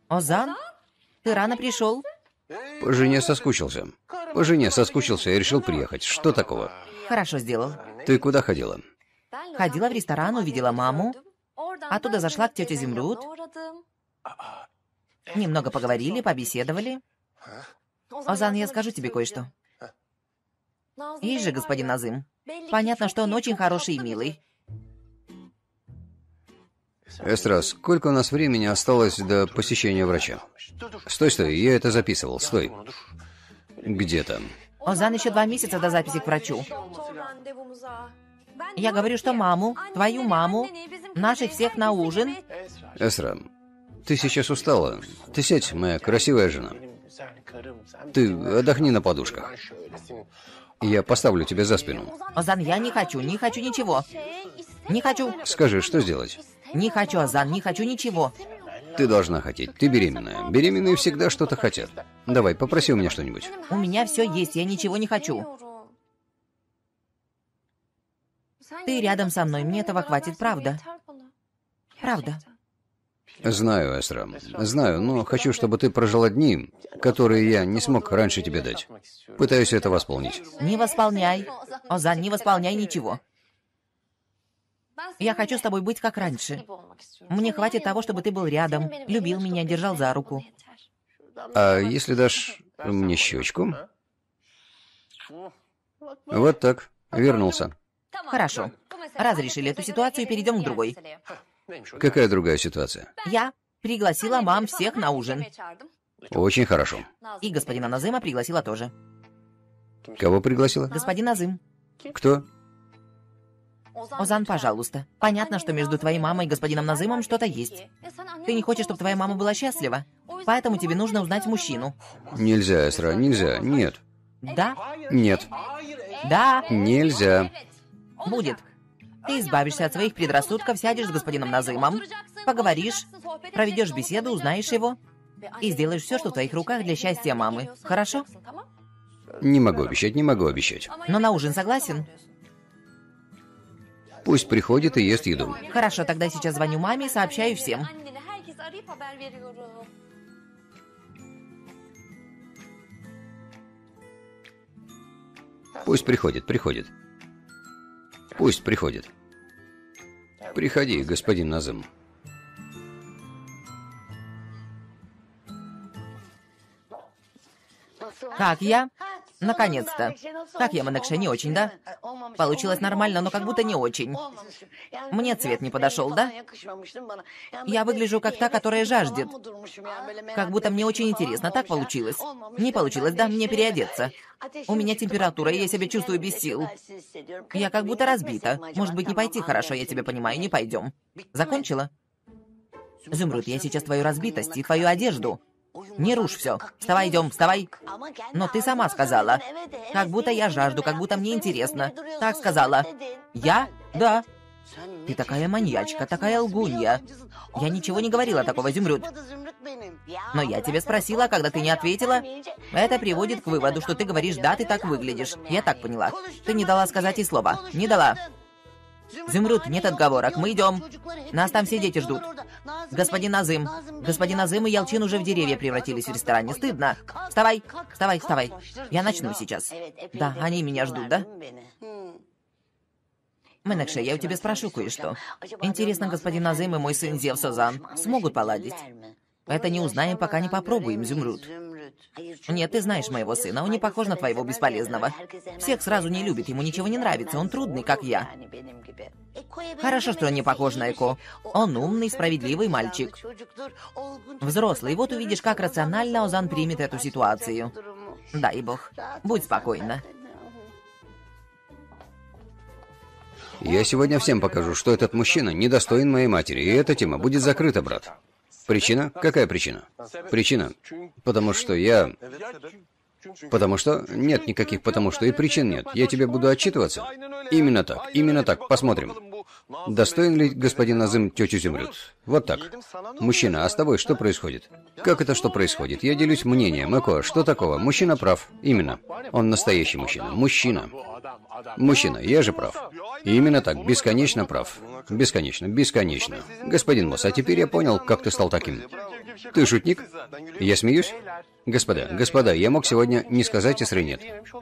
Озан, ты рано пришел? По жене соскучился. По жене соскучился и решил приехать. Что такого? Хорошо сделал. Ты куда ходила? Ходила в ресторан, увидела маму. Оттуда зашла к тете Земрюд. Немного поговорили, побеседовали. Озан, я скажу тебе кое-что. Есть же господин Назым. Понятно, что он очень хороший и милый. Эстра, сколько у нас времени осталось до посещения врача? Стой, стой, я это записывал, стой. Где там? Озан, еще 2 месяца до записи к врачу. Я говорю, что маму, твою маму, наших всех на ужин. Эстра, ты сейчас устала. Ты сядь, моя красивая жена. Ты отдохни на подушках. Я поставлю тебя за спину. Озан, я не хочу ничего. Не хочу. Скажи, что сделать? Не хочу, Озан, не хочу ничего. Ты должна хотеть. Ты беременная. Беременные всегда что-то хотят. Давай, попроси у меня что-нибудь. У меня все есть, я ничего не хочу. Ты рядом со мной, мне этого хватит, правда? Правда. Знаю, Эстра, знаю, но хочу, чтобы ты прожила дни, которые я не смог раньше тебе дать. Пытаюсь это восполнить. Не восполняй. Озан, не восполняй ничего. Я хочу с тобой быть как раньше. Мне хватит того, чтобы ты был рядом, любил меня, держал за руку. А если дашь мне щечку? Вот так. Вернулся. Хорошо. Разрешили эту ситуацию и перейдем к другой. Какая другая ситуация? Я пригласила мам всех на ужин. Очень хорошо. И господина Назыма пригласила тоже. Кого пригласила? Господин Назым. Кто? Озан, пожалуйста. Понятно, что между твоей мамой и господином Назымом что-то есть. Ты не хочешь, чтобы твоя мама была счастлива. Поэтому тебе нужно узнать мужчину. Нельзя, Эстра, нельзя. Нет. Да? Нет. Да. Нельзя. Будет. Ты избавишься от своих предрассудков, сядешь с господином Назымом, поговоришь, проведешь беседу, узнаешь его и сделаешь все, что в твоих руках для счастья мамы. Хорошо? Не могу обещать, не могу обещать. Но на ужин согласен? Пусть приходит и ест еду. Хорошо, тогда сейчас звоню маме и сообщаю всем. Пусть приходит, приходит. Пусть приходит. Приходи, господин Назым. Как я? Наконец-то. Как я, Манекше, не очень, да? Получилось нормально, но как будто не очень. Мне цвет не подошел, да? Я выгляжу как та, которая жаждет. Как будто мне очень интересно. Так получилось? Не получилось, да? Мне переодеться. У меня температура, и я себя чувствую без сил. Я как будто разбита. Может быть, не пойти хорошо, я тебя понимаю, не пойдем. Закончила? Зумруд, я сейчас твою разбитость и твою одежду. Не рушь все. Вставай, идем, вставай. Но ты сама сказала. Как будто я жажду, как будто мне интересно. Так сказала. Я? Да. Ты такая маньячка, такая лгунья. Я ничего не говорила такого, Зумруд. Но я тебе спросила, когда ты не ответила. Это приводит к выводу, что ты говоришь «да, ты так выглядишь». Я так поняла. Ты не дала сказать и слова. Не дала. Зумруд, нет отговорок, мы идем. Нас там все дети ждут. Господин Назым. Господин Назым и Ялчин уже в деревья превратились в ресторане. Стыдно. Вставай, вставай, вставай. Я начну сейчас. Да, они меня ждут, да? Менекше, я у тебя спрошу кое-что. Интересно, господин Назым и мой сын Зевс Озан смогут поладить? Это не узнаем, пока не попробуем, Зумруд. Нет, ты знаешь моего сына, он не похож на твоего бесполезного. Всех сразу не любит, ему ничего не нравится, он трудный, как я. Хорошо, что он не похож на Эко. Он умный, справедливый мальчик. Взрослый, вот увидишь, как рационально Озан примет эту ситуацию. Дай бог. Будь спокойна. Я сегодня всем покажу, что этот мужчина недостоин моей матери, и эта тема будет закрыта, брат. Причина? Какая причина? Причина? Потому что я... Потому что... Нет никаких потому что, и причин нет. Я тебе буду отчитываться? Именно так, посмотрим. Достоин ли господин Назым тетю Зумруд? Вот так. Мужчина, а с тобой что происходит? Как это что происходит? Я делюсь мнением. Эко, что такого? Мужчина прав. Именно. Он настоящий мужчина. Мужчина. Мужчина, я же прав. Именно так, бесконечно прав. Бесконечно, бесконечно. Господин Мосс, а теперь я понял, как ты стал таким. Ты шутник? Я смеюсь? Господа, я мог сегодня не сказать, если нет.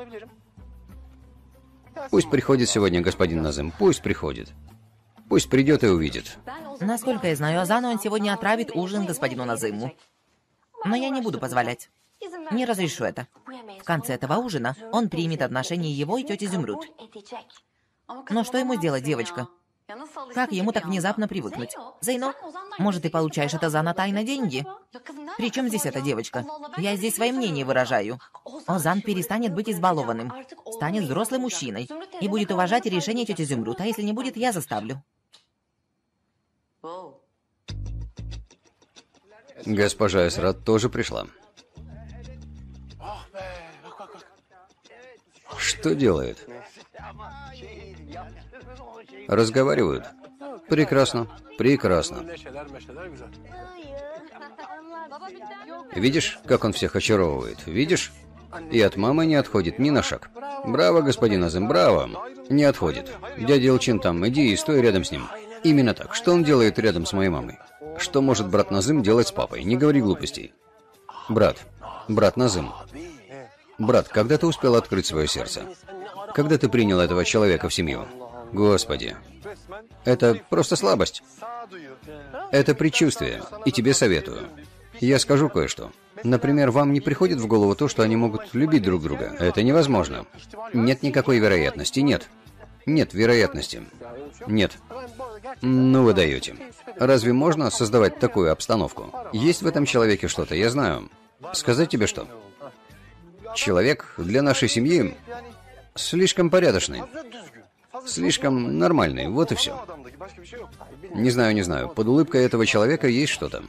Пусть приходит сегодня господин Назым, пусть приходит. Пусть придет и увидит. Насколько я знаю Озану, он сегодня отправит ужин господину Назыму. Но я не буду позволять. Не разрешу это. В конце этого ужина он примет отношение его и тети Зюмрут. Но что ему сделать, девочка? Как ему так внезапно привыкнуть? Зейно, может, ты получаешь от Озана тайно деньги? Причем здесь эта девочка? Я здесь свое мнение выражаю. Озан перестанет быть избалованным, станет взрослым мужчиной и будет уважать решение тети Зюмрут, а если не будет, я заставлю. Госпожа Эсрат тоже пришла. Что делает? Разговаривают. Прекрасно, прекрасно. Видишь, как он всех очаровывает? Видишь? И от мамы не отходит ни на шаг. Браво, господин Азым, браво. Не отходит. Дядя Элчин там, иди и стой рядом с ним. Именно так. Что он делает рядом с моей мамой? Что может брат Назым делать с папой? Не говори глупостей. Брат Назым. Брат, когда ты успел открыть свое сердце? Когда ты принял этого человека в семью? Господи. Это просто слабость. Это предчувствие. И тебе советую. Я скажу кое-что. Например, вам не приходит в голову то, что они могут любить друг друга? Это невозможно. Нет никакой вероятности. Нет. Нет вероятности. Нет. Ну вы даете. Разве можно создавать такую обстановку? Есть в этом человеке что-то, я знаю. Сказать тебе что? Человек для нашей семьи слишком порядочный. Слишком нормальный, вот и все. Не знаю. Под улыбкой этого человека есть что-то.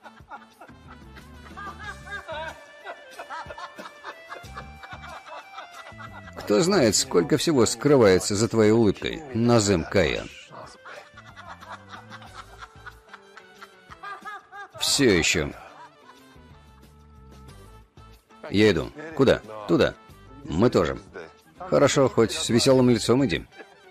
Кто знает, сколько всего скрывается за твоей улыбкой, Назым Кая. Все еще. Я иду. Куда? Туда. Мы тоже. Хорошо, хоть с веселым лицом иди.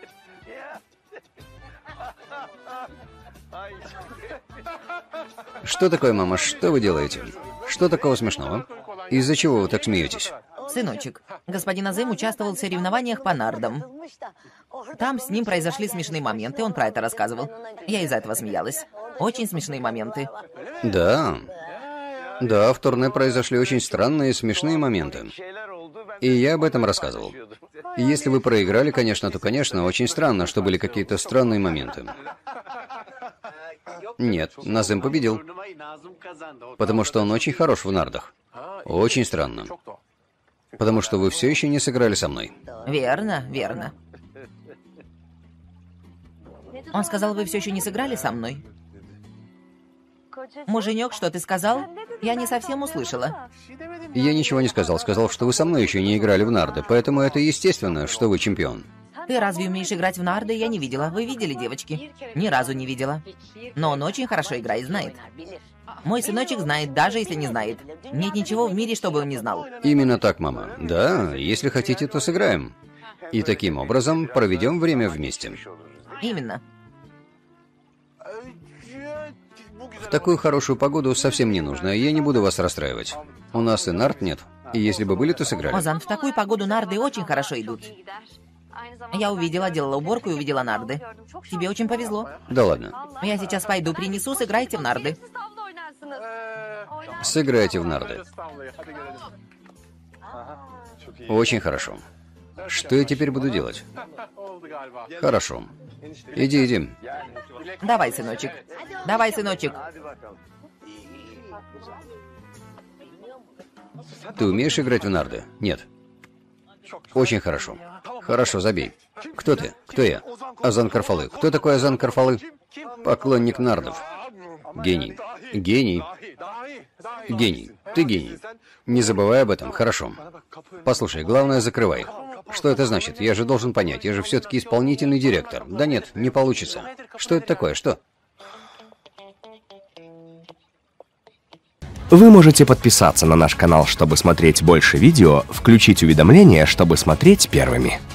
Что такое, мама? Что вы делаете? Что такого смешного? Из-за чего вы так смеетесь? Сыночек, господин Азым участвовал в соревнованиях по нардам. Там с ним произошли смешные моменты, он про это рассказывал. Я из-за этого смеялась. Очень смешные моменты. Да, в турне произошли очень странные смешные моменты. И я об этом рассказывал. Если вы проиграли, конечно, то, конечно, очень странно, что были какие-то странные моменты. Нет, Назым победил. Потому что он очень хорош в нардах. Очень странно. Потому что вы все еще не сыграли со мной. Верно. Он сказал, вы все еще не сыграли со мной? Муженек, что ты сказал? Я не совсем услышала. Я ничего не сказал. Сказал, что вы со мной еще не играли в нарды, поэтому это естественно, что вы чемпион. Ты разве умеешь играть в нарды? Я не видела. Вы видели, девочки? Ни разу не видела. Но он очень хорошо играет, знает. Мой сыночек знает, даже если не знает. Нет ничего в мире, чтобы он не знал. Именно так, мама. Да, если хотите, то сыграем. И таким образом проведем время вместе. Именно. В такую хорошую погоду совсем не нужно, я не буду вас расстраивать. У нас и нард нет. И если бы были, то сыграли. Озан, в такую погоду нарды очень хорошо идут. Я увидела, делала уборку и увидела нарды. Тебе очень повезло. Да ладно. Я сейчас пойду, принесу, сыграйте в нарды. Сыграйте в нарды. Очень хорошо. Что я теперь буду делать? Хорошо. Иди. Давай, сыночек. Давай, сыночек. Ты умеешь играть в нарды? Нет. Очень хорошо. Хорошо, забей. Кто ты? Кто я? Озан Карфалы. Кто такой Озан Карфалы? Поклонник нардов. Гений. Гений. Гений. Ты гений. Не забывай об этом. Хорошо. Послушай, главное, закрывай. Что это значит? Я же должен понять. Я же все-таки исполнительный директор. Да нет, не получится. Что это такое? Что? Вы можете подписаться на наш канал, чтобы смотреть больше видео, включить уведомления, чтобы смотреть первыми.